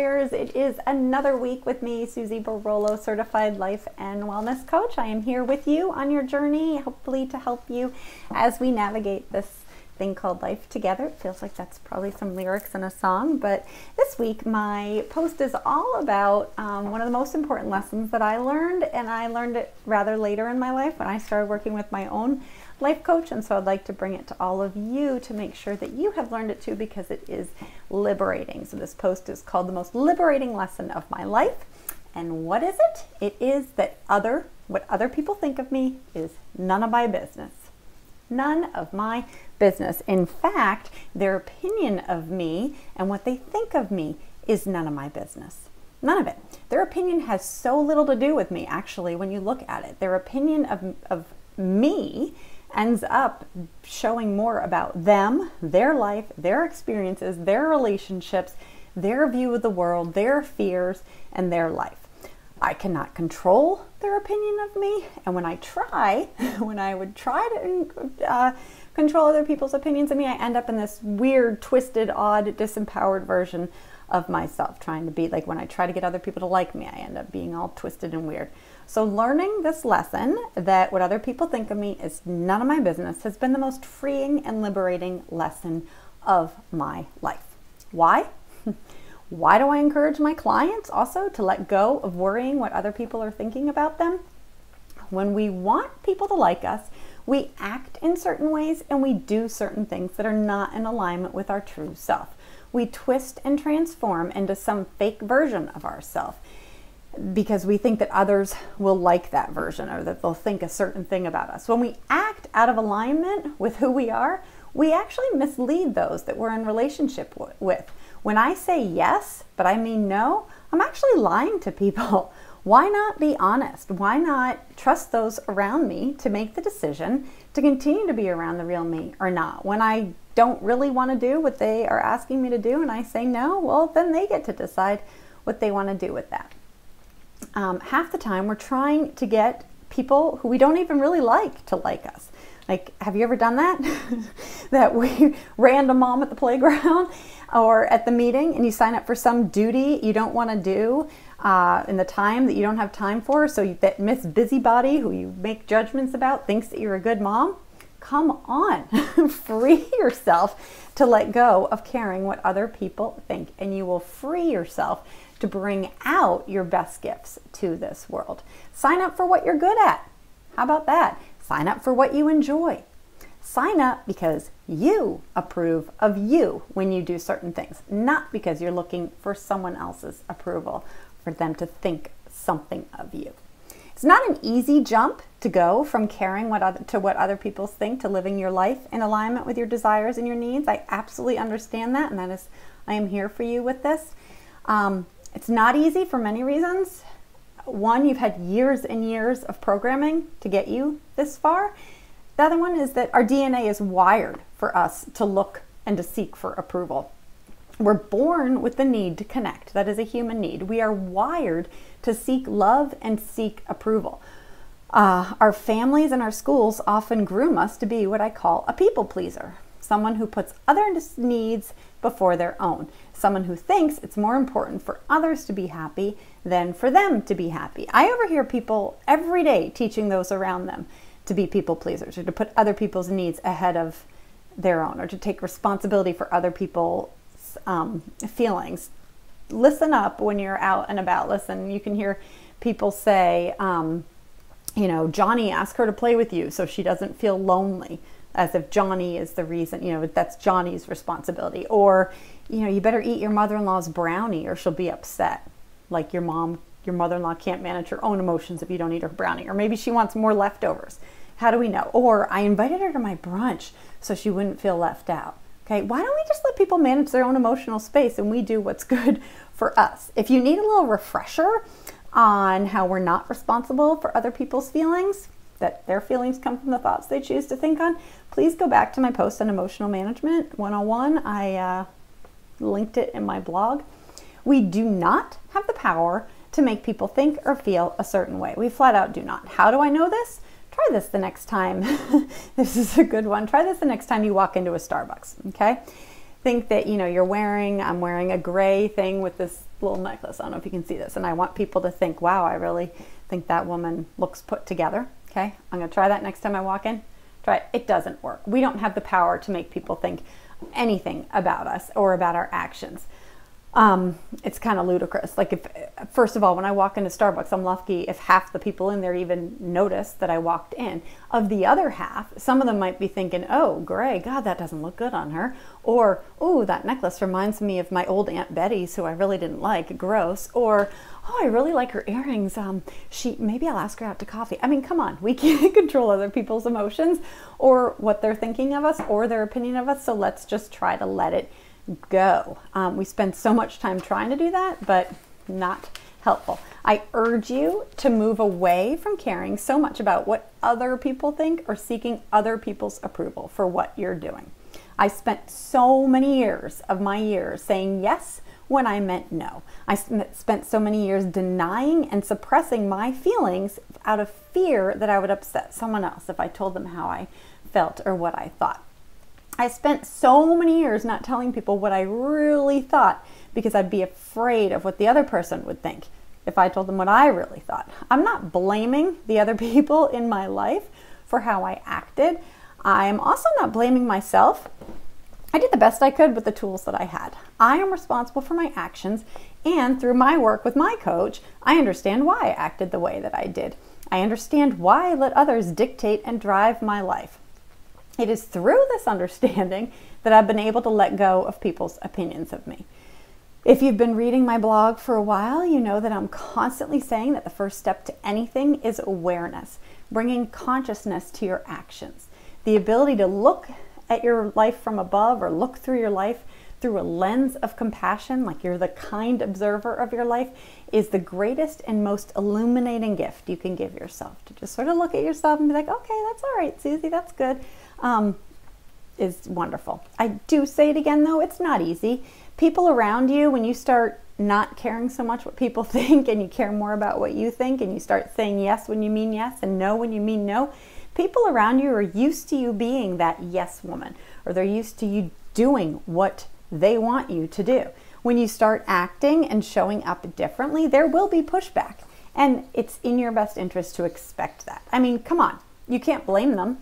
warriors. It is another week with me, Susie Barolo, certified life and wellness coach. I am here with you on your journey, hopefully to help you as we navigate this thing called life together. It feels like that's probably some lyrics in a song, but this week my post is all about one of the most important lessons that I learned, and I learned it rather later in my life when I started working with my own life coach, and so I'd like to bring it to all of you to make sure that you have learned it too, because it is liberating. So this post is called The Most Liberating Lesson of My Life. And what is it? It is that what other people think of me is none of my business. None of my business. In fact, their opinion of me and what they think of me is none of my business. None of it. Their opinion has so little to do with me, actually, when you look at it. Their opinion of me ends up showing more about them, their life, their experiences, their relationships, their view of the world, their fears, and their life. I cannot control their opinion of me, and when I would try to control other people's opinions of me, I end up in this weird, twisted, odd, disempowered version of myself, trying to be like, when I try to get other people to like me, I end up being all twisted and weird. So learning this lesson that what other people think of me is none of my business has been the most freeing and liberating lesson of my life. Why? Why do I encourage my clients also to let go of worrying what other people are thinking about them? When we want people to like us, we act in certain ways and we do certain things that are not in alignment with our true self. We twist and transform into some fake version of ourselves because we think that others will like that version, or that they'll think a certain thing about us. When we act out of alignment with who we are, we actually mislead those that we're in relationship with. When I say yes, but I mean no, I'm actually lying to people. Why not be honest? Why not trust those around me to make the decision to continue to be around the real me or not? When I don't really want to do what they are asking me to do and I say no, well, then they get to decide what they want to do with that. Half the time we're trying to get people who we don't even really like to like us. Like, have you ever done that? That we random mom at the playground or at the meeting, and you sign up for some duty you don't want to do in the time that you don't have time for, so that Miss Busybody, who you make judgments about, thinks that you're a good mom? Come on, free yourself to let go of caring what other people think, and you will free yourself to bring out your best gifts to this world. Sign up for what you're good at. How about that? Sign up for what you enjoy. Sign up because you approve of you when you do certain things, not because you're looking for someone else's approval, for them to think something of you. It's not an easy jump to go from caring what other people think to living your life in alignment with your desires and your needs. I absolutely understand that, and I am here for you with this. It's not easy for many reasons. One, you've had years and years of programming to get you this far. The other one is that our DNA is wired for us to look and to seek for approval. We're born with the need to connect. That is a human need. We are wired to seek love and seek approval. Our families and our schools often groom us to be what I call a people pleaser. Someone who puts other needs before their own. Someone who thinks it's more important for others to be happy than for them to be happy. I overhear people every day teaching those around them to be people pleasers, or to put other people's needs ahead of their own, or to take responsibility for other people's feelings. Listen up when you're out and about. Listen, you can hear people say, Johnny asked her to play with you so she doesn't feel lonely, as if Johnny is the reason, that's Johnny's responsibility. Or, you better eat your mother-in-law's brownie or she'll be upset. Like your mother-in-law can't manage her own emotions if you don't eat her brownie. Or maybe she wants more leftovers. How do we know? Or I invited her to my brunch so she wouldn't feel left out. Okay, why don't we just let people manage their own emotional space and we do what's good for us? If you need a little refresher on how we're not responsible for other people's feelings, that their feelings come from the thoughts they choose to think on, please go back to my post on Emotional Management 101. I linked it in my blog. We do not have the power to make people think or feel a certain way. We flat out do not. How do I know this? Try this the next time. This is a good one. Try this the next time you walk into a Starbucks, okay? think that, you know, I'm wearing a gray thing with this little necklace. I don't know if you can see this. And I want people to think, wow, I really think that woman looks put together. Okay, I'm going to try that next time I walk in. Try it. It doesn't work. We don't have the power to make people think anything about us or about our actions. It's kind of ludicrous. Like, if, first of all, when I walk into Starbucks, I'm lucky if half the people in there even notice that I walked in. Of the other half, some of them might be thinking, oh, gray, God, that doesn't look good on her. Or, oh, that necklace reminds me of my old Aunt Betty's, who I really didn't like, gross. Or, oh, I really like her earrings. Maybe I'll ask her out to coffee. I mean, come on, we can't control other people's emotions or what they're thinking of us or their opinion of us. So let's just try to let it go. We spend so much time trying to do that, but not helpful. I urge you to move away from caring so much about what other people think or seeking other people's approval for what you're doing. I spent so many years of my years saying yes when I meant no. I spent so many years denying and suppressing my feelings out of fear that I would upset someone else if I told them how I felt or what I thought. I spent so many years not telling people what I really thought because I'd be afraid of what the other person would think if I told them what I really thought. I'm not blaming the other people in my life for how I acted. I'm also not blaming myself. I did the best I could with the tools that I had. I am responsible for my actions, and through my work with my coach, I understand why I acted the way that I did. I understand why I let others dictate and drive my life. It is through this understanding that I've been able to let go of people's opinions of me. If you've been reading my blog for a while, you know that I'm constantly saying that the first step to anything is awareness, bringing consciousness to your actions. The ability to look at your life from above or look through your life through a lens of compassion, like you're the kind observer of your life, is the greatest and most illuminating gift you can give yourself. To just sort of look at yourself and be like, okay, that's all right, Susie, that's good. Is wonderful. I do say it again, though, it's not easy. People around you, when you start not caring so much what people think and you care more about what you think and you start saying yes when you mean yes and no when you mean no, people around you are used to you being that yes woman, or they're used to you doing what they want you to do. When you start acting and showing up differently, there will be pushback, and it's in your best interest to expect that. I mean, come on, you can't blame them.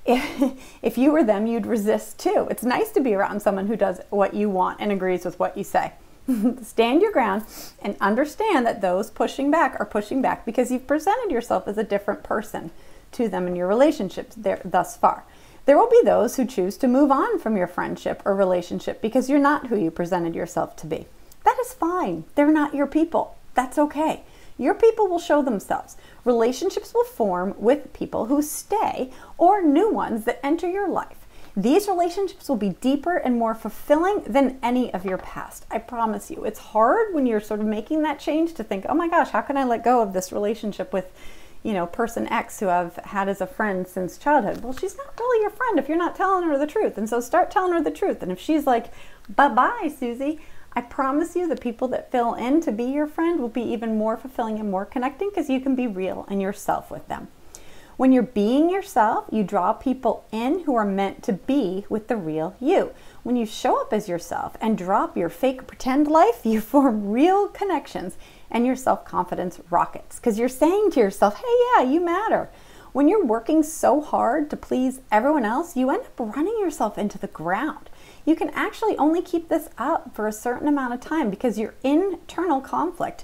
If you were them, you'd resist too. It's nice to be around someone who does what you want and agrees with what you say. Stand your ground and understand that those pushing back are pushing back because you've presented yourself as a different person to them in your relationships thus far. There will be those who choose to move on from your friendship or relationship because you're not who you presented yourself to be. That is fine. They're not your people. That's okay. Your people will show themselves. Relationships will form with people who stay or new ones that enter your life. These relationships will be deeper and more fulfilling than any of your past. I promise you. It's hard when you're sort of making that change to think, oh my gosh, how can I let go of this relationship with, you know, person X who I've had as a friend since childhood? Well, she's not really your friend if you're not telling her the truth. And so start telling her the truth. And if she's like, bye-bye, Susie, I promise you the people that fill in to be your friend will be even more fulfilling and more connecting because you can be real and yourself with them. When you're being yourself, you draw people in who are meant to be with the real you. When you show up as yourself and drop your fake pretend life, you form real connections and your self-confidence rockets because you're saying to yourself, hey, yeah, you matter. When you're working so hard to please everyone else, you end up running yourself into the ground. You can actually only keep this up for a certain amount of time because your internal conflict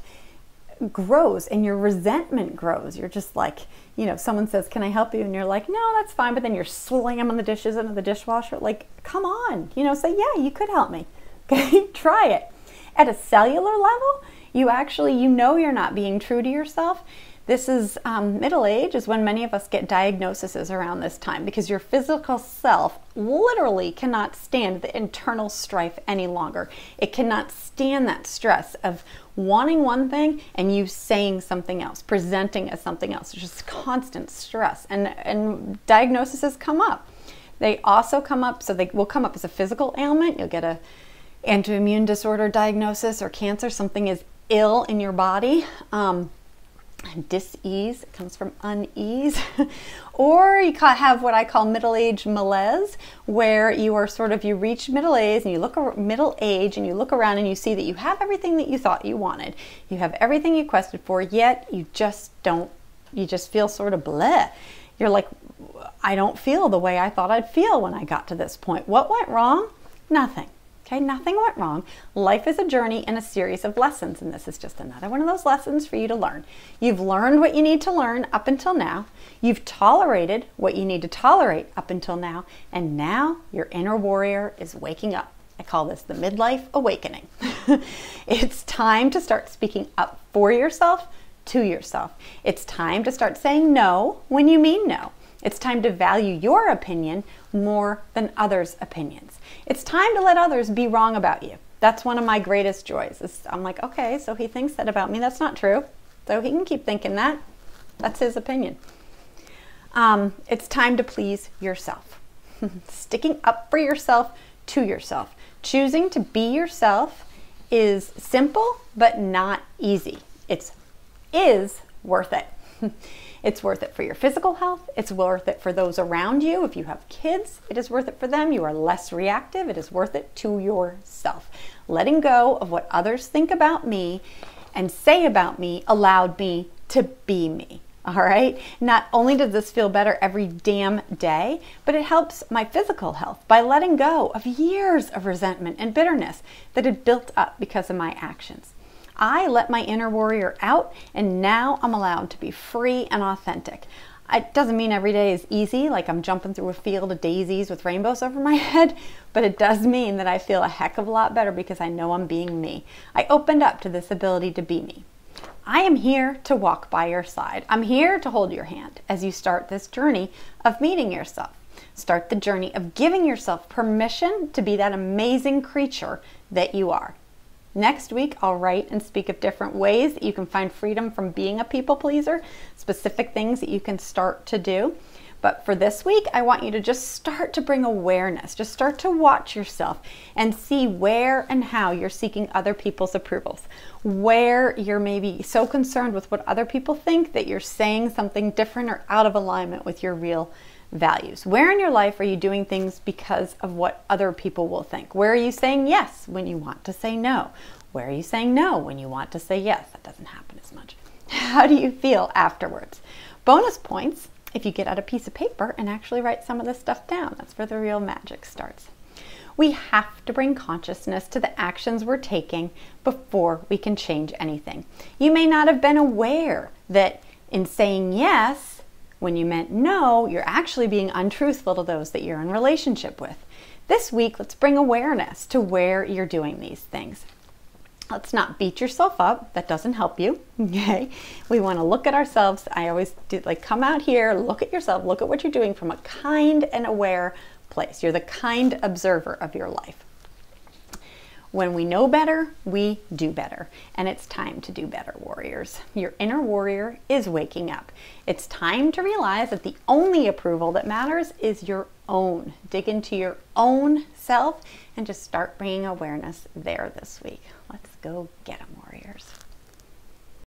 grows and your resentment grows. You're just like, you know, someone says, can I help you? And you're like, no, that's fine. But then you're slamming the dishes into the dishwasher. Like, come on, you know, say, yeah, you could help me. Okay, try it. At a cellular level, you actually, you know, you're not being true to yourself. This is middle age is when many of us get diagnoses around this time because your physical self literally cannot stand the internal strife any longer. It cannot stand that stress of wanting one thing and you saying something else, presenting as something else. It's just constant stress, and diagnoses come up. They also come up, so they will come up as a physical ailment. You'll get a autoimmune disorder diagnosis or cancer. Something is ill in your body. dis-ease, it comes from unease. Or you have what I call middle-age malaise, where you are sort of, you reach middle age and you look around and you see that you have everything that you thought you wanted. You have everything you quested for, yet you just feel sort of bleh. You're like, I don't feel the way I thought I'd feel when I got to this point. What went wrong? Nothing. Okay, nothing went wrong. Life is a journey and a series of lessons, and this is just another one of those lessons for you to learn. You've learned what you need to learn up until now. You've tolerated what you need to tolerate up until now, and now your inner warrior is waking up. I call this the midlife awakening. It's time to start speaking up for yourself, to yourself. It's time to start saying no when you mean no. It's time to value your opinion more than others' opinions. It's time to let others be wrong about you. That's one of my greatest joys. I'm like, okay, so he thinks that about me. That's not true. So he can keep thinking that. That's his opinion. It's time to please yourself. Sticking up for yourself, to yourself. Choosing to be yourself is simple, but not easy. It is worth it. It's worth it for your physical health. It's worth it for those around you. If you have kids, it is worth it for them. You are less reactive. It is worth it to yourself. Letting go of what others think about me and say about me allowed me to be me. All right. Not only does this feel better every damn day, but it helps my physical health by letting go of years of resentment and bitterness that had built up because of my actions. I let my inner warrior out, and now I'm allowed to be free and authentic. It doesn't mean every day is easy, like I'm jumping through a field of daisies with rainbows over my head, but it does mean that I feel a heck of a lot better because I know I'm being me. I opened up to this ability to be me. I am here to walk by your side. I'm here to hold your hand as you start this journey of meeting yourself. Start the journey of giving yourself permission to be that amazing creature that you are. Next week, I'll write and speak of different ways that you can find freedom from being a people pleaser, specific things that you can start to do. But for this week, I want you to just start to bring awareness. Just start to watch yourself and see where and how you're seeking other people's approvals. Where you're maybe so concerned with what other people think that you're saying something different or out of alignment with your real values. Where in your life are you doing things because of what other people will think? Where are you saying yes when you want to say no? Where are you saying no when you want to say yes? That doesn't happen as much. How do you feel afterwards? Bonus points if you get out a piece of paper and actually write some of this stuff down. That's where the real magic starts. We have to bring consciousness to the actions we're taking before we can change anything. You may not have been aware that in saying yes when you meant no, you're actually being untruthful to those that you're in relationship with. This week, let's bring awareness to where you're doing these things. Let's not beat yourself up. That doesn't help you, okay? We want to look at ourselves. I always do, like, come out here, look at yourself, look at what you're doing from a kind and aware place. You're the kind observer of your life. When we know better, we do better. And it's time to do better, warriors. Your inner warrior is waking up. It's time to realize that the only approval that matters is your own. Dig into your own self and just start bringing awareness there this week. Let's go get them, warriors.